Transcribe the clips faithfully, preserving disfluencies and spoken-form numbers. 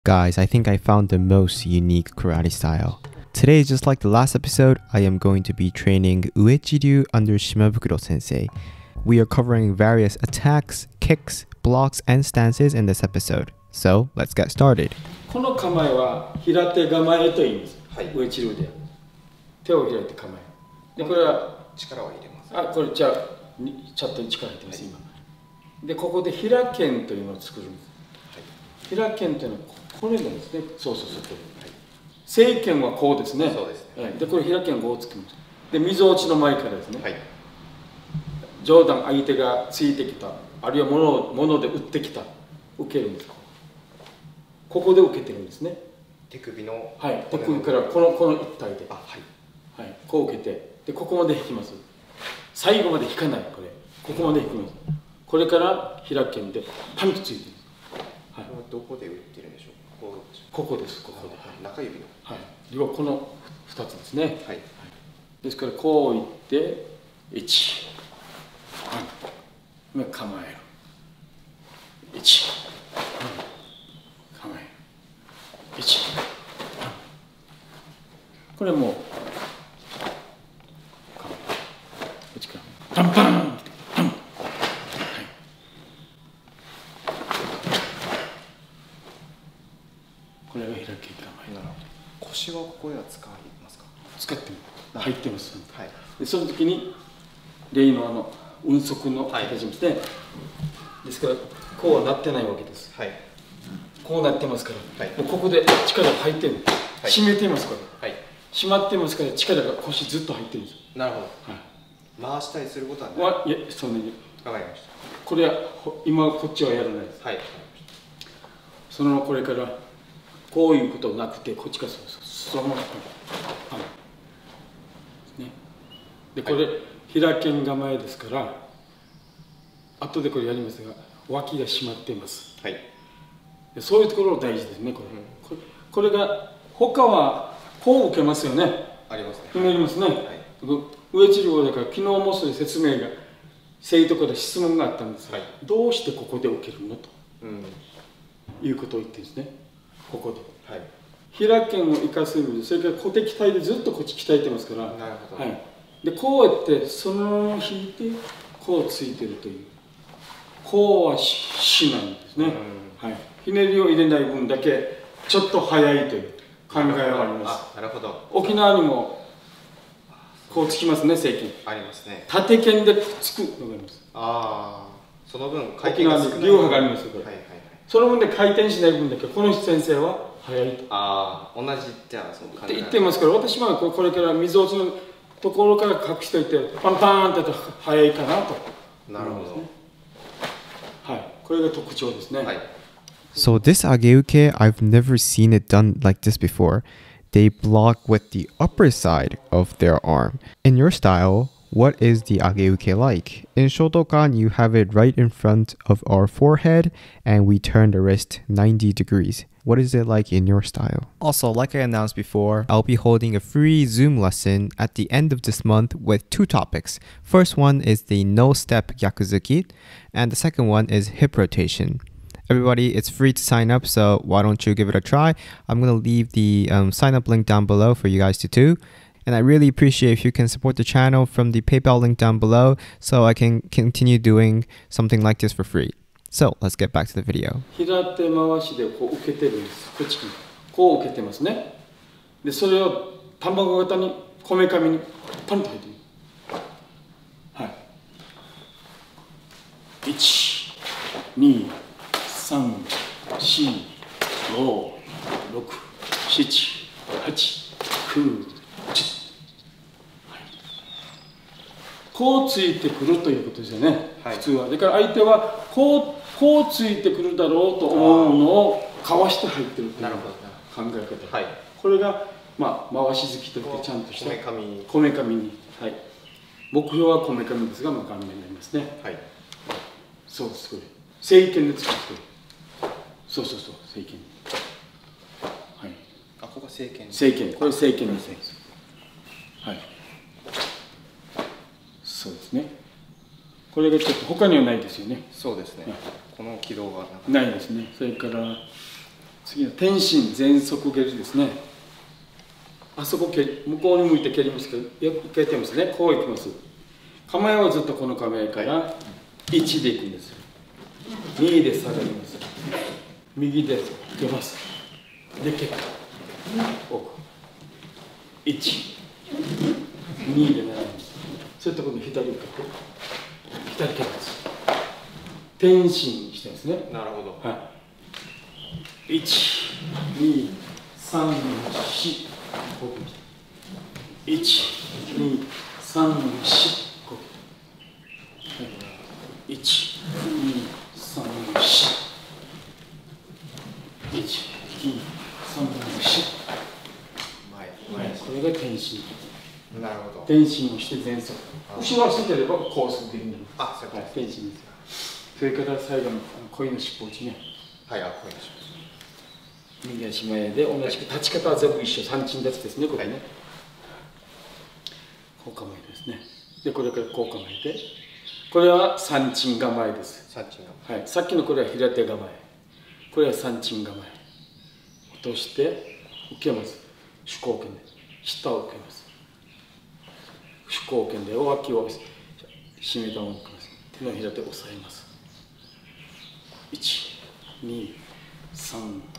Guys, I think I found the most unique karate style. Today, just like the last episode, I am going to be training Uechi-ryu under Shimabukuro sensei. We are covering various attacks, kicks, blocks, and stances in this episode. So, let's get started. この構えは平手構えと言います。はい、上一流で。手を開いて構え。で、これは力を入れます。 あ、これじゃあちょっと力入ってます、はい、今。で、ここで平剣というのを作るんです。はい、平剣というのはこれなんですね。そうそうそう。はい、正剣はこうですね。 そうですね。はい、 で、これ平剣をこうつけます。で、溝落ちの前からですね。はい、上段相手がついてきた、あるいは物を物で打ってきた、受けるんです。ここで受けてるんですね。 手首の、 はい、手首からこのこの一体で、 あ、はい、 はい、こう受けて、でここまで引きます。最後まで引かない、これ、ここまで引きます。これから開剣でパンとついてる。 はい、これはどこで打ってるんでしょうか。こここです、ここで。 中指の。 はい、要はこの二つですね。 はい。 ですからこういって一、はい、構える。一。いち、これもうパンパンパン、はい、これは開き構え。なるほど。腰はここでは使いますか。 使って入ってます。 はい、 でその時に例のあの運足の形ですね、はい、ですからこうはなってないわけです。はい、こうなってますから、はい、もうここで力が入ってる、はい、締めていますから、はい、締まってますから力が腰ずっと入ってるんです。 なるほど、はい、回したりすることはない。 いや、そんなに。 わかりました。 これは今こっちはやらないです。はい、そのこれからこういうことなくてこっちからそのまま、はい、ね、でこれ、はい、平剣構えですから後でこれやりますが脇が締まっています。はい、そういうところが大事ですね。これ、うん、これ、これが他はこう受けますよね。 ありますね。 ひねりますね。はい、上治療だから昨日もそれ説明が生徒から質問があったんですが、はい、どうしてここで受けるのと、うん、いうことを言ってるんですね。ここで。はい、平剣を生かす意味で、それから小手鍛えでずっとこっち鍛えてますから。なるほど。はい、でこうやってそのまま引いてこうついてるという。こうは し, しないんですね。うん、はい、ひねりを入れない分だけちょっと早いという考えはあります。 あ、なるほど。 沖縄にもこうつきますね、正剣。 ありますね。 縦剣でつくのがあります。 ああ、その分回転が少ない。沖縄に流派がありますよ。はいはいはい。その分で回転しない分だけこの先生は早いと。ああ、同じじゃあその感じ。って言ってますから、私はこれから溝落ちのところから隠しておいてパンパンってやると早いかなと。 なるほど。 はい、これが特徴ですね。はい。 So this ageuke, I've never seen it done like this before. They block with the upper side of their arm. In your style, what is the ageuke like? In Shotokan, you have it right in front of our forehead and we turn the wrist ninety degrees. What is it like in your style? Also, like I announced before, I'll be holding a free Zoom lesson at the end of this month with two topics. First one is the no-step Gyakuzuki, and the second one is hip rotation. Everybody, it's free to sign up, so why don't you give it a try? I'm going to leave the um, sign up link down below for you guys to do. And I really appreciate if you can support the channel from the PayPal link down below so I can continue doing something like this for free. So let's get back to the video. 平手回しでこう受けてるんです。こっちにこう受けてますね。で、それを卵型にこめかみにパンと入ってる。はい。いち、に、さん、よん、ご、ろく、しち、はち、きゅう、じゅう。こうついてくるということですよね。はい、普通は。だから相手はこうこうついてくるだろうと思うのをかわして入ってるという考え方。はい、これがまあ回し好きとしてちゃんとしたこめかみに。こめかみに。はい。目標はこめかみですが、まあ顔面になりますね。はい。そうです。これ正剣で作ってる。そうそうそう、正剣。はい。 あ、ここが正剣。 正剣。これ正剣です。はい。そうですね。これがちょっと他にはないですよね。 そうですね。この軌道がないですね。それから次の天心全速蹴りですね。あそこ蹴り、向こうに向いて蹴りますけど、よく蹴ってますね。こういきます。構えはずっとこの構えからいちでいくんです。にで下がります。右で受けます。で、蹴る。奥。いち、にで並びます。そういったことで左を蹴って、左蹴ります。天心してますね。 なるほど。 はい。いち、に、さん、よん、ご、いち、に、さん、よん、ご、いち、に、さん、よん、いち、に、さん、よん、 前、前。 これが天心。 なるほど。 天心をして前足。後ろ足ければこうするできる。 あ、そうです。 天心です。それから最後の鯉の尻尾打ちね。 はい、あ、鯉の尻尾。 右足前で同じく立ち方は全部一緒。三鎮立ちですね、これね。こう構えですね。で、これからこう構えて、これは三鎮構えです。 三鎮構え。はい。さっきのこれは平手構え。これは三鎮構え。落として受けます。手後剣で下を受けます。手後剣でお脇を締めたまま受けます。手のひらで押さえます。いち、に、さん、よん、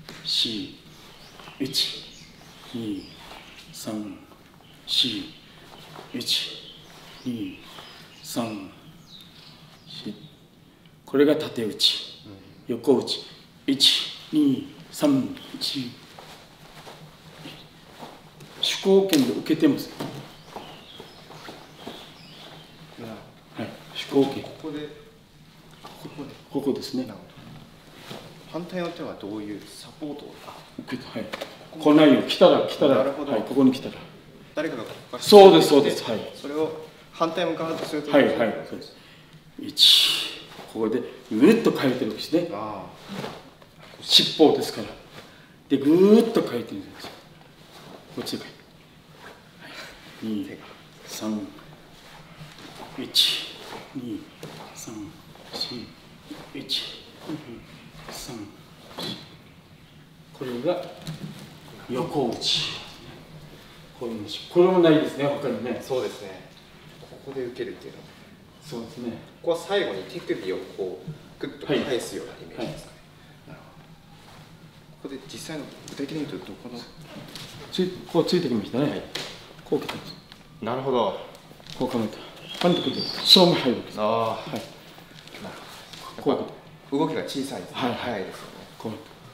いち、に、さん、よん、いち、に、さん、よん。これが縦打ち、横打ち。いち、に、さん、いち。手後剣で受けてます。はい、手後剣。 ここで、 ここで、ここですね。 なるほど。反対の手はどういうサポートを？ 受けて、はい。来ないよ、来たら、来たら、 なるほど。 はい、ここに来たら。 誰かがここから。 そうです、そうです。はい。 それを反対向かうとすると。 はい、はい、そうです。いち、ここでぐーっと回転ですね。 ああ。 尻尾ですから。で、ぐーっと回転です。こっちが。に、さん、いち、に、さん、よん、いち、に、さん、これが横打ち。こういうのし、これもないですね、他にね。 そうですね。ここで受けるっていうのは。 そうですね。 ここは最後に手首をこうグッと返すようなイメージですかね。なるほど。ここで実際の具体的に言うとどこのつこうついてきましたね。はい、こう来てます。 なるほど。 こう構えた。パンとくるとそのまま入るわけです。 ああ。 はい。なるほど。こう動きが小さいですね。 はい、 早いですよね。 こう。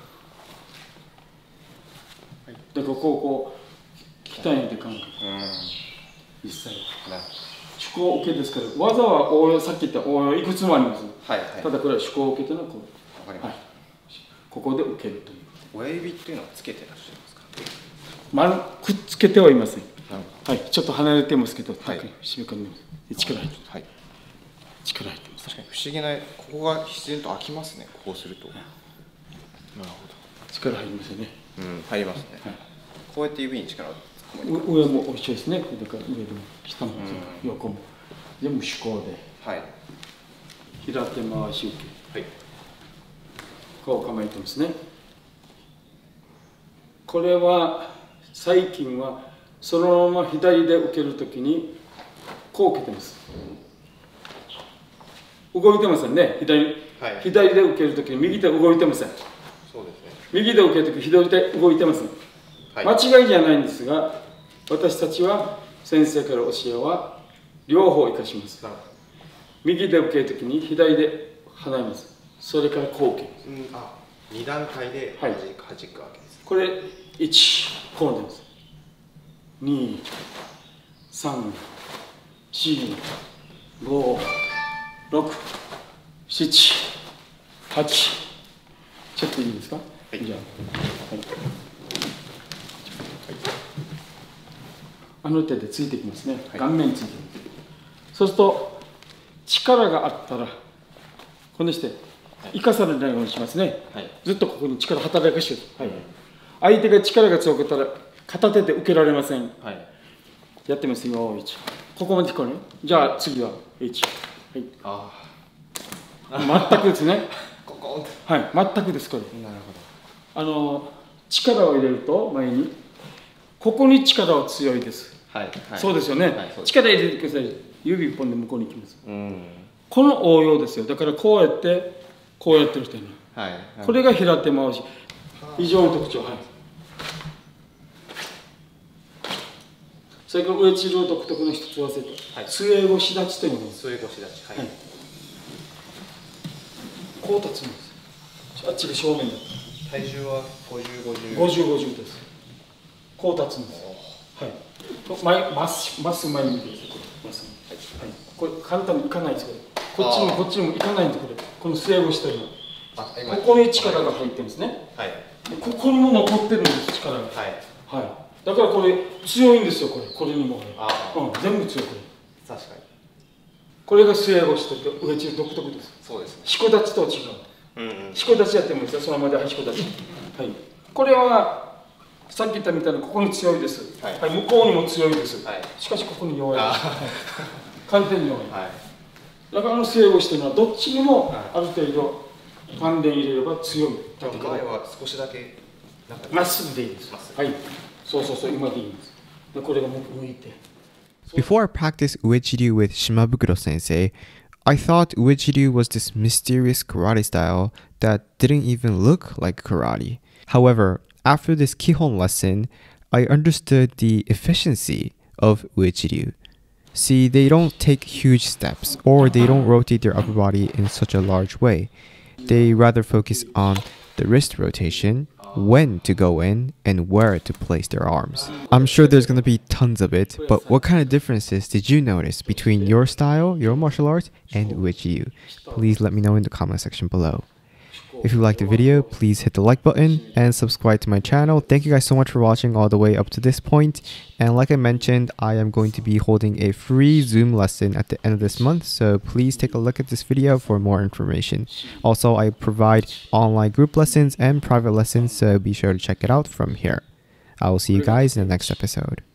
はい。だからこうこう鍛えて感覚。 うん。 実際。 なるほ手工受けですから、技は応用、さっき言った応用いくつもあります。 はいはい。 ただこれは手工受けというのはこう。 わかりました。 はい。ここで受けるという。 親指っていうのはつけてらっしゃいますか。 まるくっつけてはいません。 なるほど。はい。ちょっと離れてますけど、 はい。 締め込んでます。力入ってます。 はい。 力入ってます。 確かに不思議な、ここが自然と開きますね。こうすると。なるほど。 力入りますよね。 うん、入りますね。はい。こうやって指に力を。 上も一緒ですね。だから上でも下も横も全部手工で。はい。平手回し受け。はい。こう構えてますね。これは最近はそのまま左で受けるときにこう受けてます。動いてませんね。左、はい、左で受けるときに右手動いてません。そうですね。右で受けるとき左手動いてます。はい、間違いじゃないんですが、私たちは先生から教えは両方生かします。右で受けるときに左で離れます。それからこう受けます。うん、あ、に段階で弾く、はい、弾くわけです。これいち、こうなります。に、さん、よん、ご、ろく、なな、はち。ちょっといいですか？はい。じゃあ。はい。あの手でついてきますね。はい、顔面についてきます。そうすると力があったらこのして生かされないようにしますね。はい、ずっとここに力働かしてください。はい、相手が力が強かったら片手で受けられません。はい、やってますよ。いち。ここまで聞こえるね。じゃあ次はいち。はい。ああ。全くですね。ここはい。全くですこれ。なるほど。 あの力を入れると前にここに力は強いです。 はい、はい、 そうですよね。はい、力入れてください。指一本で向こうに行きます。うん、この応用ですよ。だからこうやってこうやってる人に、はいはい、これが平手回し。非常に特徴。はい。それから上治療独特の一つ忘れて、はい、末腰立ちというのです。 末腰立ち。はい。はい、 こう立つんです。あっちが正面だ。 体重はごじゅう、ごじゅう。 ごじゅう、ごじゅうです。こう立つんです。はい。前、まっすぐ、まっすぐ前に見てください。まっすぐ。はい。これ簡単にいかないです。これ。こっちにもこっちにもいかないんです。これ。この末腰というのは。ここに力が入ってるんですね。はい。ここにも残ってるんです。力が。はい。はい。だからこれ強いんですよ。これ。これにも。ああ。うん。全部強い。これ。 確かに。 これが末腰といって上地独特です。 そうですね。 しこ立ちと違う。しこ立ちやってもいいですよ。そのままでしこ立ち。はい。これはさっき言ったみたいにここに強いです。はい。はい、向こうにも強いです。はい。しかしここに弱いです。完全に弱い。はい。だからあの末腰というのはどっちにもある程度関連入れれば強い。 前は少しだけまっすぐでいいです。はい。そうそうそう今でいいんです。でこれが向いて。 Before I practiced Uechiryu with Shimabukuro sensei, I thought Uechiryu was this mysterious karate style that didn't even look like karate. However, after this Kihon lesson, I understood the efficiency of Uechiryu. See, they don't take huge steps or they don't rotate their upper body in such a large way. They rather focus on the wrist rotation, when to go in, and where to place their arms. I'm sure there's going to be tons of it, but what kind of differences did you notice between your style, your martial arts, and Uechiryu? Please let me know in the comment section below. If you liked the video, please hit the like button and subscribe to my channel. Thank you guys so much for watching all the way up to this point. And like I mentioned, I am going to be holding a free Zoom lesson at the end of this month, so please take a look at this video for more information. Also, I provide online group lessons and private lessons, so be sure to check it out from here. I will see you guys in the next episode.